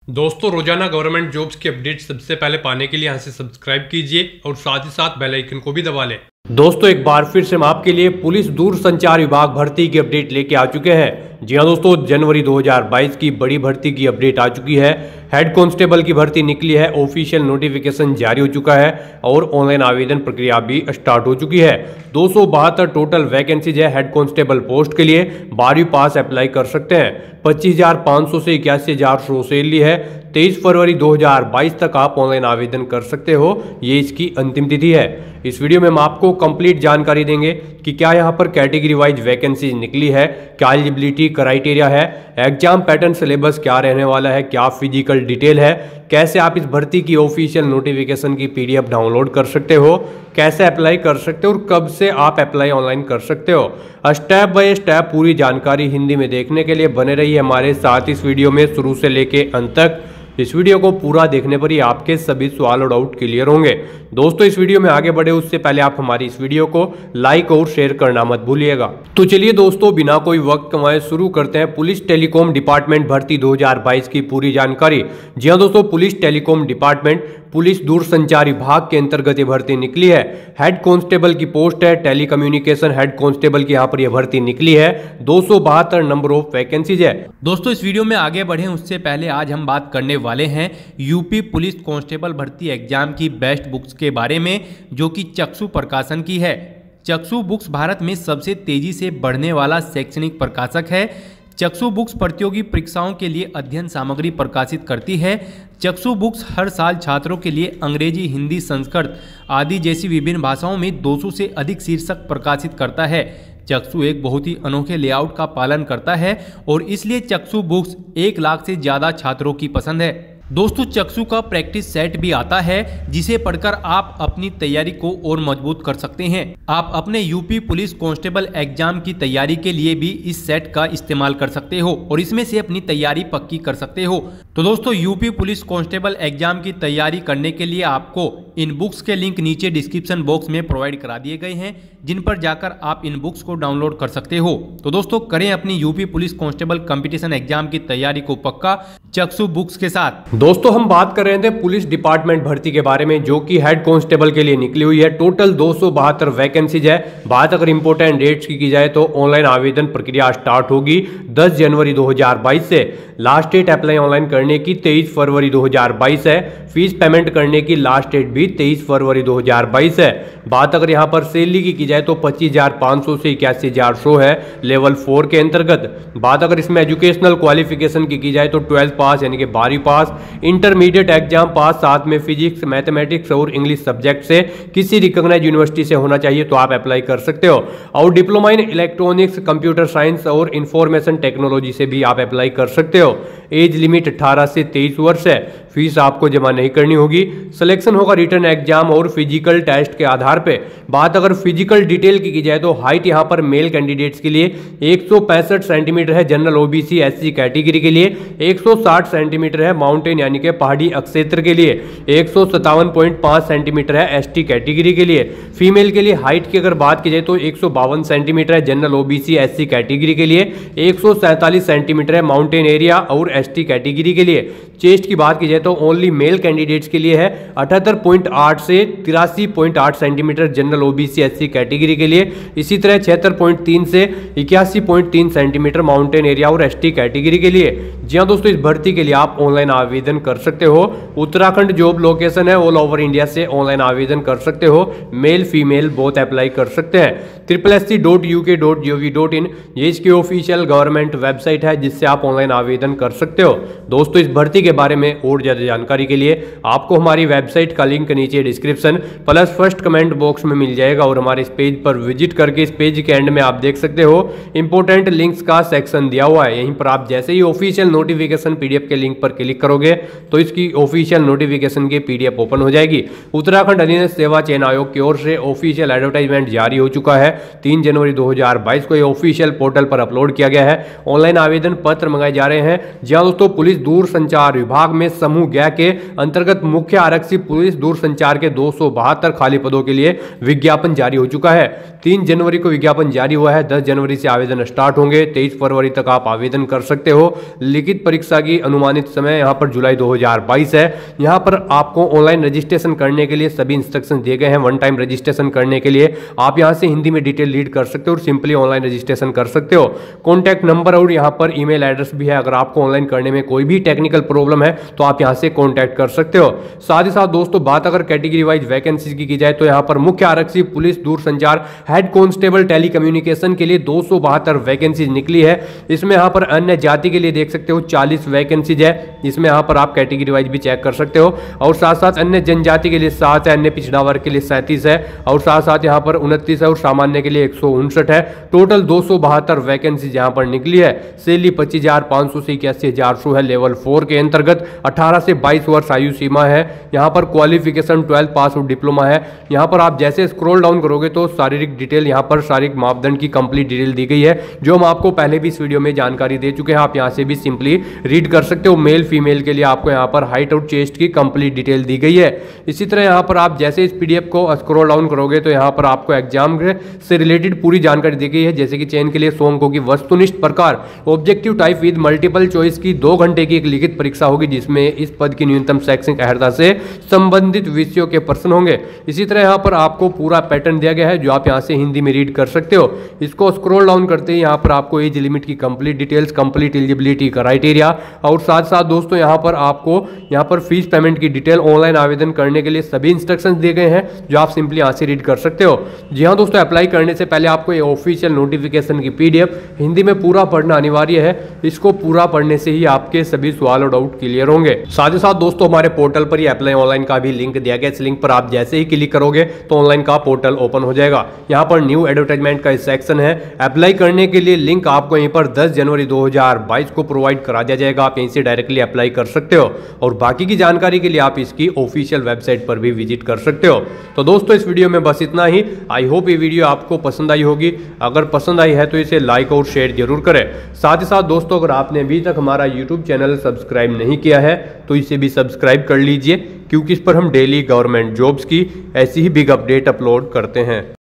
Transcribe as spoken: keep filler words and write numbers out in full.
दोस्तों रोजाना government jobs की अपडेट सबसे पहले पाने के लिए यहाँ से सब्सक्राइब कीजिए और साथ ही साथ बेल आइकन को भी दबा लें। दोस्तों एक बार फिर से हम आपके लिए पुलिस दूरसंचार विभाग भर्ती की अपडेट लेके आ चुके हैं। जी हाँ दोस्तों, जनवरी दो हज़ार बाईस की बड़ी भर्ती की अपडेट आ चुकी है। हेड कांस्टेबल की भर्ती निकली है, ऑफिशियल नोटिफिकेशन जारी हो चुका है और ऑनलाइन आवेदन प्रक्रिया भी स्टार्ट हो चुकी है। दो सौ बहत्तर टोटल वैकेंसीज है हेड कांस्टेबल पोस्ट के लिए। बारहवीं पास अप्लाई कर सकते हैं। पच्चीस हजार पाँच सौ से इक्यासी हजार सौ सैलरी है। तेईस फरवरी दो हज़ार बाईस तक आप ऑनलाइन आवेदन कर सकते हो, ये इसकी अंतिम तिथि है। इस वीडियो में हम आपको कंप्लीट जानकारी देंगे कि क्या यहाँ पर कैटेगरी वाइज वैकेंसी निकली है, क्या एलिजिबिलिटी क्राइटेरिया है, एग्जाम पैटर्न सिलेबस क्या रहने वाला है, क्या फिजिकल डिटेल है, कैसे आप इस भर्ती की ऑफिशियल नोटिफिकेशन की पीडीएफ डाउनलोड कर सकते हो, कैसे अप्लाई कर सकते हो और कब से आप अप्लाई ऑनलाइन कर सकते हो। स्टेप बाय स्टेप पूरी जानकारी हिंदी में देखने के लिए बने रहिए हमारे साथ इस वीडियो में शुरू से लेके अंत तक। इस वीडियो को पूरा देखने पर ही आपके सभी सवाल और डाउट क्लियर होंगे। दोस्तों इस वीडियो में आगे बढ़े उससे पहले आप हमारी इस वीडियो को लाइक और शेयर करना मत भूलिएगा। तो चलिए दोस्तों बिना कोई वक्त कमाए शुरू करते हैं पुलिस टेलीकॉम डिपार्टमेंट भर्ती दो हज़ार बाईस की पूरी जानकारी। जी हाँ दोस्तों, पुलिस टेलीकॉम डिपार्टमेंट पुलिस दूरसंचार विभाग के अंतर्गत ये भर्ती निकली है। हेड कांस्टेबल की पोस्ट है, टेली कम्युनिकेशन हेड कांस्टेबल की यहाँ पर यह भर्ती निकली है। दो सौ बहत्तर नंबर ऑफ वैकेंसीज है। दोस्तों इस वीडियो में आगे बढ़े उससे पहले आज हम बात करने वाले हैं यूपी पुलिस कांस्टेबल भर्ती एग्जाम की बेस्ट बुक्स के बारे में, जो कि चक्षु प्रकाशन की है। चक्षु बुक्स भारत में सबसे तेजी से बढ़ने वाला शैक्षणिक प्रकाशक है। चक्षु बुक्स प्रतियोगी परीक्षाओं के लिए अध्ययन सामग्री प्रकाशित करती है। चक्षु बुक्स हर साल छात्रों के लिए अंग्रेजी, हिंदी, संस्कृत आदि जैसी विभिन्न भाषाओं में दो सौ से अधिक शीर्षक प्रकाशित करता है। चक्षु एक बहुत ही अनोखे लेआउट का पालन करता है और इसलिए चक्षु बुक्स एक लाख से ज़्यादा छात्रों की पसंद है। दोस्तों चक्षु का प्रैक्टिस सेट भी आता है जिसे पढ़कर आप अपनी तैयारी को और मजबूत कर सकते हैं। आप अपने यूपी पुलिस कांस्टेबल एग्जाम की तैयारी के लिए भी इस सेट का इस्तेमाल कर सकते हो और इसमें से अपनी तैयारी पक्की कर सकते हो। तो दोस्तों यूपी पुलिस कांस्टेबल एग्जाम की तैयारी करने के लिए आपको इन बुक्स के लिंक नीचे डिस्क्रिप्शन बॉक्स में प्रोवाइड करा दिए गए हैं, जिन पर जाकर आप इन बुक्स को डाउनलोड कर सकते हो। तो दोस्तों करें अपनी UP police constable competition exam की तैयारी को पक्का चक्षु बुक्स के साथ। दोस्तों हम बात कर रहे थे पुलिस डिपार्टमेंट भर्ती के बारे में, जो कि हेड कांस्टेबल के लिए निकली हुई है। टोटल दो सौ बहत्तर वैकेंसीज है। बात अगर इंपोर्टेंट डेट्स की की जाए तो ऑनलाइन आवेदन प्रक्रिया स्टार्ट होगी दस जनवरी दो हज़ार बाईस से। लास्ट डेट अप्लाई ऑनलाइन करने की तेईस फरवरी दो हज़ार बाईस है। फीस पेमेंट करने की लास्ट डेट भी तेईस फरवरी दो हज़ार बाईस है। बात अगर यहाँ पर सैलरी की की जाए तो पच्चीस हजार पाँच सौ से इक्यासी हजार सौ है लेवल फोर के अंतर्गत। बात अगर इसमें एजुकेशनल क्वालिफिकेशन की की जाए तो ट्वेल्थ पास यानी कि बारहवीं पास, इंटरमीडिएट एग्जाम पास, साथ में फिजिक्स, मैथमेटिक्स और इंग्लिश सब्जेक्ट से किसी रिकॉग्नाइज्ड यूनिवर्सिटी से होना चाहिए तो आप अप्लाई कर सकते हो। और diploma in electronics, computer science और इंफॉर्मेशन टेक्नोलॉजी से भी आप अप्लाई कर सकते हो। एज लिमिट अठारह से तेईस वर्ष है। फीस आपको जमा नहीं करनी होगी। सिलेक्शन होगा रिटर्न एग्जाम और फिजिकल टेस्ट के आधार पे। बात अगर फिजिकल डिटेल की की जाए तो हाइट यहाँ पर मेल कैंडिडेट्स के लिए एक सौ पैंसठ सेंटीमीटर है, जनरल ओबीसी एससी कैटेगरी के लिए एक सौ साठ सेंटीमीटर है, माउंटेन यानी कि पहाड़ी क्षेत्र के लिए एक सौ सत्तावन पॉइंट पाँच सेंटीमीटर है, एसटी कैटेगरी के लिए। फीमेल के लिए हाइट की अगर बात की जाए तो एक सौ बावन सेंटीमीटर है, जनरल ओबीसी एससी कैटेगरी के लिए एक सौ सैंतालीस सेंटीमीटर है, माउंटेन एरिया और एसटी कैटेगरी के लिए। चेस्ट की बात की जाए तो ओनली मेल कैंडिडेट्स के लिए है अठहत्तर पॉइंट आठ से तिरासी पॉइंट आठ centimetre, general OBC SC category के लिए। इसी तरह छिहत्तर पॉइंट तीन से इक्यासी पॉइंट तीन सेंटीमीटर माउंटेन एरिया और एसटी कैटेगरी के लिए। जी हाँ दोस्तों, इस भर्ती के लिए आप ऑनलाइन आवेदन कर सकते हो। उत्तराखंड जॉब लोकेशन है, ऑल ओवर इंडिया से ऑनलाइन आवेदन कर सकते हो। मेल फीमेल बोथ अप्लाई कर सकते हैं। Triple S C dot U K dot G O V dot in ये इसकी ऑफिशियल गवर्नमेंट वेबसाइट है, जिससे आप ऑनलाइन आवेदन कर सकते हो। दोस्तों इस भर्ती के बारे में और ज्यादा जानकारी के लिए आपको हमारी वेबसाइट का लिंक नीचे description plus first comment box में मिल जाएगा और हमारे इस पेज पर विजिट करके इस पेज के एंड में आप देख सकते हो इंपोर्टेंट लिंक्स का सेक्शन दिया हुआ है। यहीं पर आप जैसे ही ऑफिशियल नोटिफिकेशन पीडीएफ के लिंक पर क्लिक करोगे तो इसकी ऑफिशियल नोटिफिकेशन की पीडीएफ ओपन हो जाएगी। उत्तराखंड अधीनस्थ सेवा चयन आयोग की ओर से ऑफिशियल एडवर्टाइजमेंट जारी हो चुका है। तीन जनवरी दो हज़ार बाईस को ये ऑफिशियल पोर्टल पर अपलोड किया गया है। ऑनलाइन आवेदन पत्र मंगाए जा रहे हैं। जहां दोस्तों पुलिस दूरसंचार संचार विभाग में समूह ग के अंतर्गत मुख्य आरक्षी पुलिस दूरसंचार के दो सौ बहत्तर खाली पदों के लिए विज्ञापन जारी हो चुका है। तीन जनवरी को विज्ञापन जारी हुआ है। दस जनवरी से आवेदन स्टार्ट होंगे। तेईस फरवरी तक आप आवेदन कर सकते हो। लिखित परीक्षा की अनुमानित समय यहाँ पर जुलाई दो हजार बाईस है। यहाँ पर आपको ऑनलाइन रजिस्ट्रेशन करने के लिए सभी इंस्ट्रक्शन दिए गए हैं। वन टाइम रजिस्ट्रेशन करने के लिए आप यहाँ से हिंदी में डिटेल रीड कर सकते हो और सिंपली ऑनलाइन रजिस्ट्रेशन कर सकते हो। कॉन्टैक्ट नंबर और यहाँ पर ईमेल एड्रेस भी है। अगर आपको ऑनलाइन करने में कोई भी टेक्निकल प्रॉब्लम है तो आप यहाँ से कॉन्टैक्ट कर सकते हो। साथ ही साथ दोस्तों बात अगर कैटेगरी वाइज वैकेंसी की की जाए तो यहाँ पर मुख्य आरक्षी पुलिस दूरसंचार हेड कांस्टेबल टेलीकम्युनिकेशन के लिए दो सौ बहत्तर वैकेंसी निकली है। इसमें यहाँ पर अन्य जाति के लिए देख सकते हो चालीस वैकेंसीज है। इसमें यहाँ पर आप कैटेगरी वाइज भी चेक कर सकते हो। और साथ साथ अन्य जनजाति के लिए सात है, अन्य पिछड़ा वर्ग के लिए सैंतीस है और साथ साथ यहाँ पर उनतीस है और सामान्य के लिए एक सौ उनसठ है। टोटल दो सौ बहत्तर वैकेंसी यहाँ पर निकली है। सैलरी पच्चीस हजार पाँच सौ से इक्यासी हजार सौ है। लेवल फोर के अंतर्गत अठारह से बाईस वर्ष आयु सीमा है। यहाँ पर क्वालिफिकेशन ट्वेल्थ पास और डिप्लोमा है। यहाँ पर आप जैसे स्क्रॉल डाउन करोगे तो शारीरिक डिटेल यहाँ पर शारीरिक मापदंड की कंप्लीट डिटेल दी गई है, जो हम आपको पहले भी इस वीडियो में जानकारी दे चुके हैं। आप यहाँ से भी सिंपली रीड कर सकते हो। मेल फीमेल के लिए आपको यहाँ पर हाइट और चेस्ट की कंप्लीट डिटेल दी गई है। इसी तरह यहाँ पर आप जैसे इस पीडीएफ को स्क्रॉल डाउन करोगे तो यहाँ पर आपको एग्जाम से रिलेटेड पूरी जानकारी दी गई है, जैसे कि चयन के लिए सौ अंकों की वस्तुनिष्ठ प्रकार objective type with multiple choice की दो घंटे की एक लिखित परीक्षा होगी, जिसमें इस पद की न्यूनतम शैक्षणिक अर्हता से संबंधित विषयों के प्रश्न होंगे। इसी तरह यहाँ पर आपको पूरा पैटर्न दिया गया है, जो आप यहाँ से हिंदी में रीड कर सकते हो। इसको स्क्रॉल डाउन करते ही यहाँ पर आपको एज लिमिट की complete details, complete eligibility criteria और साथ साथ दोस्तों यहाँ पर आपको यहाँ पर फीस पेमेंट की डिटेल, ऑनलाइन आवेदन करने के लिए सभी इंस्ट्रक्शंस दिए गए हैं, जो आप सिंपली यहाँ से रीड कर सकते हो। जी हाँ दोस्तों, अप्लाई करने से पहले आपको ये ऑफिशियल नोटिफिकेशन की पीडीएफ हिंदी में पूरा पढ़ना अनिवार्य है। इसको पूरा पढ़ने से ही आपके सभी सवाल और डाउट क्लियर होंगे। साथ ही साथ दोस्तों हमारे पोर्टल पर ये अप्लाई ऑनलाइन का भी लिंक दिया गया। इस लिंक पर आप जैसे ही क्लिक करोगे तो ऑनलाइन का पोर्टल ओपन हो जाएगा। यहाँ पर न्यू एडवर्टाइजमेंट का सेक्शन है। अप्लाई करने के लिए लिंक आपको यहीं पर दस जनवरी दो हजार बाईस को प्रोवाइड करा दिया जाएगा। आप यहीं से डायरेक्टली अप्लाई कर सकते हो और बाकी की जानकारी के लिए आप इसकी ऑफिशियल वेबसाइट पर भी विजिट कर सकते हो। तो दोस्तों इस वीडियो में बस इतना ही। आई होप ये वीडियो आपको पसंद आई होगी। अगर पसंद आई है तो इसे लाइक और शेयर जरूर करें। साथ ही साथ दोस्तों अगर आपने अभी तक हमारा यूट्यूब चैनल सब्सक्राइब नहीं किया है तो इसे भी सब्सक्राइब कर लीजिए, क्योंकि इस पर हम डेली गवर्नमेंट जॉब्स की ऐसी ही बिग अपडेट अपलोड करते हैं।